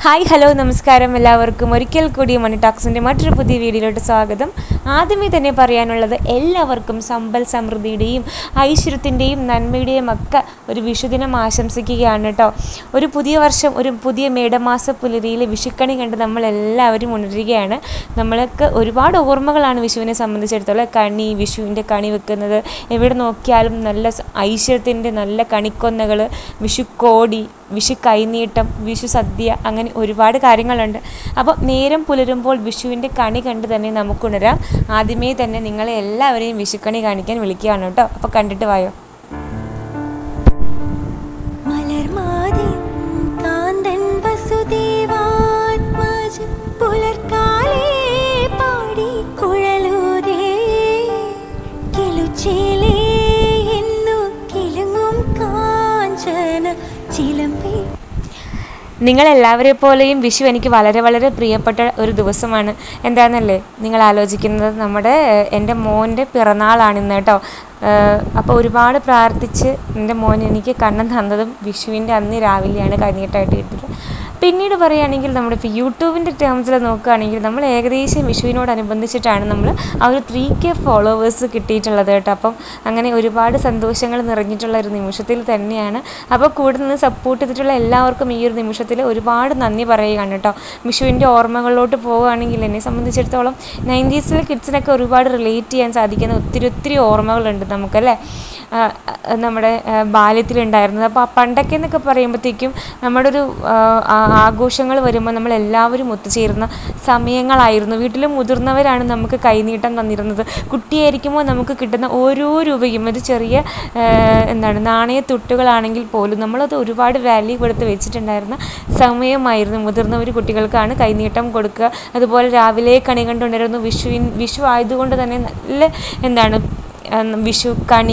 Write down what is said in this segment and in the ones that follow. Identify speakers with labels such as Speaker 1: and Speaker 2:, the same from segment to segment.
Speaker 1: Hi hello നമസ്കാരം എല്ലാവർക്കും ഒരിക്കൽ കൂടി മണി ടോക്സിൻ്റെ മറ്റൊരു പുതിയ വീഡിയോയിലോട്ട് സ്വാഗതം. ആദ്യമേ തന്നെ പറയാനുള്ളത് എല്ലാവർക്കും സമ്പൽ സമൃദ്ധിയുടെയും ഐശ്വര്യത്തിൻ്റെയും നന്മയുടെയും ഒക്കെ ഒരു വിഷുദിനം ആശംസിക്കുകയാണ് കേട്ടോ. ഒരു പുതിയ വർഷം, ഒരു പുതിയ മേടമാസ പുലരിയിലെ വിഷുക്കണി കണ്ട് നമ്മളെല്ലാവരും ഉണരുകയാണ്. നമ്മൾക്ക് ഒരുപാട് ഓർമ്മകളാണ് വിഷുവിനെ സംബന്ധിച്ചിടത്തോളം. കണി, വിഷുവിൻ്റെ കണി വെക്കുന്നത്, എവിടെ നോക്കിയാലും നല്ല ഐശ്വര്യത്തിൻ്റെ നല്ല കണിക്കൊന്നകൾ, വിഷുക്കോടി, വിഷു കൈനീട്ടം, വിഷു സദ്യ, അങ്ങനെ ഒരുപാട് കാര്യങ്ങളുണ്ട്. അപ്പോൾ നേരം പുലരുമ്പോൾ വിഷുവിൻ്റെ കണി കണ്ട് തന്നെ നമുക്കുണരാം. ആദ്യമേ തന്നെ നിങ്ങളെ എല്ലാവരെയും വിഷുക്കണി കാണിക്കാൻ വിളിക്കുകയാണ് കേട്ടോ. അപ്പോൾ കണ്ടിട്ട് വായോ. നിങ്ങളെല്ലാവരെ പോലെയും വിഷു എനിക്ക് വളരെ വളരെ പ്രിയപ്പെട്ട ഒരു ദിവസമാണ്. എന്താണെന്നല്ലേ നിങ്ങൾ ആലോചിക്കുന്നത്? എൻ്റെ മോൻ്റെ പിറന്നാളാണിന്ന് കേട്ടോ. അപ്പോൾ ഒരുപാട് പ്രാർത്ഥിച്ച് എൻ്റെ മോൻ എനിക്ക് കണ്ണം തന്നതും വിഷുവിൻ്റെ അന്ന് രാവിലെയാണ് കൈനീട്ടമായിട്ട് കിട്ടിയത്. പിന്നീട് പറയുകയാണെങ്കിൽ നമ്മുടെ ഇപ്പോൾ യൂട്യൂബിൻ്റെ ടേംസിൽ നോക്കുകയാണെങ്കിൽ നമ്മൾ ഏകദേശം വിഷുവിനോടനുബന്ധിച്ചിട്ടാണ് നമ്മൾ ആ ഒരു 3K ഫോളോവേഴ്സ് കിട്ടിയിട്ടുള്ളത് കേട്ടോ. അപ്പം അങ്ങനെ ഒരുപാട് സന്തോഷങ്ങൾ നിറഞ്ഞിട്ടുള്ള ഒരു നിമിഷത്തിൽ തന്നെയാണ്. അപ്പോൾ കൂടെ നിന്ന് സപ്പോർട്ട് ചെയ്തിട്ടുള്ള എല്ലാവർക്കും ഈ ഒരു നിമിഷത്തിൽ ഒരുപാട് നന്ദി പറയുകയാണ് കേട്ടോ. വിഷുവിൻ്റെ ഓർമ്മകളിലോട്ട് പോവുകയാണെങ്കിൽ എന്നെ സംബന്ധിച്ചിടത്തോളം 90s കിഡ്സിനൊക്കെ ഒരുപാട് റിലേറ്റ് ചെയ്യാൻ സാധിക്കുന്ന ഒത്തിരി ഓർമ്മകളുണ്ട് നമുക്കല്ലേ, നമ്മുടെ ബാല്യത്തിലുണ്ടായിരുന്നത്. അപ്പോൾ പണ്ടൊക്കെ എന്നൊക്കെ പറയുമ്പോഴത്തേക്കും നമ്മുടെ ഒരു ആഘോഷങ്ങൾ വരുമ്പോൾ നമ്മളെല്ലാവരും ഒത്തുചേരുന്ന സമയങ്ങളായിരുന്നു. വീട്ടിൽ മുതിർന്നവരാണ് നമുക്ക് കൈനീട്ടം തന്നിരുന്നത്. കുട്ടിയായിരിക്കുമ്പോൾ നമുക്ക് കിട്ടുന്ന ഓരോ രൂപയും ഒരു ചെറിയ നാണയത്തുട്ടുകളാണെങ്കിൽ പോലും നമ്മളത് ഒരുപാട് വാല്യൂ കൊടുത്ത് വെച്ചിട്ടുണ്ടായിരുന്ന സമയമായിരുന്നു. മുതിർന്നവർ കുട്ടികൾക്കാണ് കൈനീട്ടം കൊടുക്കുക. അതുപോലെ രാവിലെ കണി കണ്ടുകൊണ്ടിരുന്നു. വിഷു ആയതുകൊണ്ട് തന്നെ നല്ല വിഷു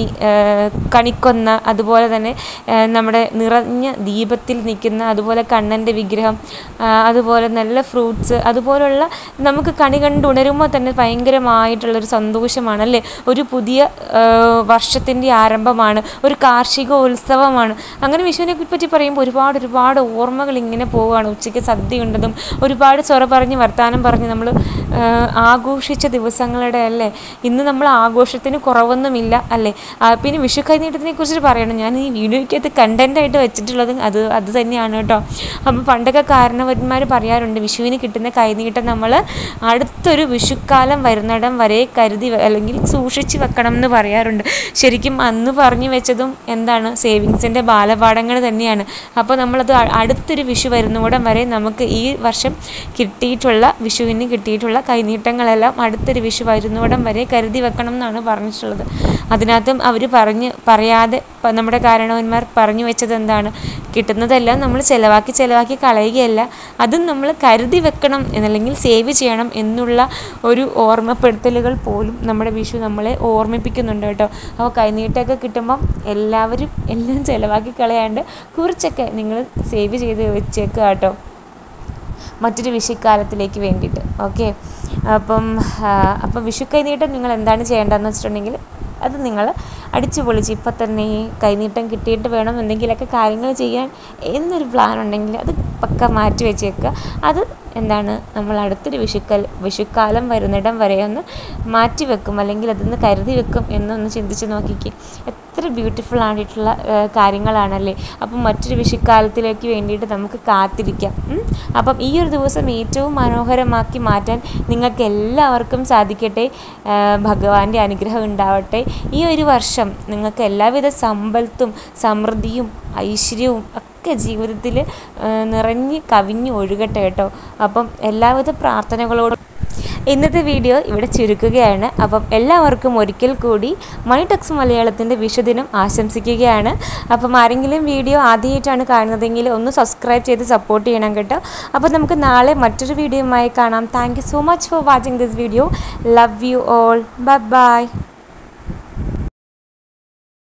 Speaker 1: കണിക്കൊന്ന, അതുപോലെ തന്നെ നമ്മുടെ നിറഞ്ഞ ദീപത്തിൽ നിൽക്കുന്ന, അതുപോലെ കണ്ണൻ്റെ വിഗ്രഹം, അതുപോലെ നല്ല ഫ്രൂട്ട്സ്, അതുപോലുള്ള നമുക്ക് കണി കണ്ടുണരുമ്പോൾ തന്നെ ഭയങ്കരമായിട്ടുള്ളൊരു സന്തോഷമാണല്ലേ. ഒരു പുതിയ വർഷത്തിൻ്റെ ആരംഭമാണ്, ഒരു കാർഷികോത്സവമാണ്. അങ്ങനെ വിഷുവിനെ പറ്റി പറയുമ്പോൾ ഒരുപാട് ഓർമ്മകൾ ഇങ്ങനെ പോവുകയാണ്. ഉച്ചയ്ക്ക് സദ്യ ഉണ്ടതും ഒരുപാട് ചൊറ പറഞ്ഞ് വർത്തമാനം പറഞ്ഞ് നമ്മൾ ആഘോഷിച്ച ദിവസങ്ങളുടെ അല്ലേ. ഇന്ന് നമ്മൾ ആഘോഷത്തിന് കുറവൊന്നുമില്ല അല്ലേ. പിന്നെ വിഷു കൈനീട്ടത്തിനെ കുറിച്ചിട്ട് പറയണം. ഞാൻ ഈ വീഡിയോയ്ക്കകത്ത് കണ്ടൻറ്റായിട്ട് വെച്ചിട്ടുള്ളത് അത് തന്നെയാണ് കേട്ടോ. അപ്പം പണ്ടൊക്കെ കാരണവന്മാർ പറയാറുണ്ട്, വിഷുവിന് കിട്ടുന്ന കൈനീട്ടം നമ്മൾ അടുത്തൊരു വിഷുക്കാലം വരുന്നിടം വരെ കരുതി അല്ലെങ്കിൽ സൂക്ഷിച്ച് വെക്കണം എന്ന് പറയാറുണ്ട്. ശരിക്കും അന്ന് പറഞ്ഞു വെച്ചതും സേവിങ്സിൻ്റെ ബാലപാഠങ്ങൾ തന്നെയാണ്. അപ്പോൾ നമ്മളത് അടുത്തൊരു വിഷു വരുന്നിടം വരെ നമുക്ക് ഈ വർഷം വിഷുവിന് കിട്ടിയിട്ടുള്ള കൈനീട്ടങ്ങളെല്ലാം അടുത്തൊരു വിഷു വരുന്നിടം വരെ കരുതി വെക്കണം എന്നാണ് പറഞ്ഞിട്ടുള്ളത്. അതിനകത്തും അവർ പറയാതെ നമ്മുടെ കാരണവന്മാർ പറഞ്ഞു വെച്ചത് കിട്ടുന്നതെല്ലാം നമ്മൾ ചിലവാക്കി കളയുകയല്ല, അതും നമ്മൾ കരുതി വെക്കണം എന്നല്ലെങ്കിൽ സേവ് ചെയ്യണം എന്നുള്ള ഒരു ഓർമ്മപ്പെടുത്തലുകൾ പോലും നമ്മുടെ വിഷു നമ്മളെ ഓർമ്മിപ്പിക്കുന്നുണ്ട് കേട്ടോ. അപ്പോൾ കൈനീട്ടമൊക്കെ കിട്ടുമ്പം എല്ലാവരും എല്ലാം ചിലവാക്കി കളയാണ്ട് കുറച്ചൊക്കെ നിങ്ങൾ സേവ് ചെയ്ത് വെച്ചേക്കുക കേട്ടോ, മറ്റൊരു വിഷുക്കാലത്തിലേക്ക് വേണ്ടിയിട്ട്. ഓക്കെ, അപ്പം വിഷു കൈനീട്ടം നിങ്ങൾ എന്താണ് ചെയ്യേണ്ടതെന്ന് വെച്ചിട്ടുണ്ടെങ്കിൽ അത് നിങ്ങൾ അടിച്ചു പൊളിച്ച് ഇപ്പം തന്നെ കൈനീട്ടം കിട്ടിയിട്ട് വേണം എന്തെങ്കിലുമൊക്കെ കാര്യങ്ങൾ ചെയ്യാൻ എന്നൊരു പ്ലാൻ ഉണ്ടെങ്കിൽ അത് പക്ക മാറ്റി വെച്ചേക്കുക. അത് നമ്മൾ അടുത്തൊരു വിഷുക്കാലം വരുന്നിടം വരെ ഒന്ന് മാറ്റി വെക്കും, അല്ലെങ്കിൽ അതൊന്ന് കരുതി വെക്കും എന്നൊന്ന് ചിന്തിച്ച് നോക്കിക്കും. എത്ര ബ്യൂട്ടിഫുൾ ആയിട്ടുള്ള കാര്യങ്ങളാണല്ലേ. അപ്പം മറ്റൊരു വിഷുക്കാലത്തിലേക്ക് വേണ്ടിയിട്ട് നമുക്ക് കാത്തിരിക്കാം. അപ്പം ഈ ഒരു ദിവസം ഏറ്റവും മനോഹരമാക്കി മാറ്റാൻ നിങ്ങൾക്ക് എല്ലാവർക്കും സാധിക്കട്ടെ. ഭഗവാന്റെ അനുഗ്രഹം ഉണ്ടാവട്ടെ. ഈ ഒരു വർഷം നിങ്ങൾക്ക് എല്ലാവിധ സമ്പത്തും സമൃദ്ധിയും ഐശ്വര്യവും ഒക്കെ ജീവിതത്തിൽ നിറഞ്ഞ് കവിഞ്ഞ് ഒഴുകട്ടെ കേട്ടോ. അപ്പം എല്ലാവിധ പ്രാർത്ഥനകളോടും ഇന്നത്തെ വീഡിയോ ഇവിടെ ചുരുക്കുകയാണ്. അപ്പം എല്ലാവർക്കും ഒരിക്കൽ കൂടി മണി ടോക്സ് മലയാളത്തിൻ്റെ വിഷുദിനം ആശംസിക്കുകയാണ്. അപ്പം ആരെങ്കിലും വീഡിയോ ആദ്യമായിട്ടാണ് കാണുന്നതെങ്കിൽ ഒന്ന് സബ്സ്ക്രൈബ് ചെയ്ത് സപ്പോർട്ട് ചെയ്യണം കേട്ടോ. അപ്പോൾ നമുക്ക് നാളെ മറ്റൊരു വീഡിയോയുമായി കാണാം. Thank you so much for watching this video. Love you all. By.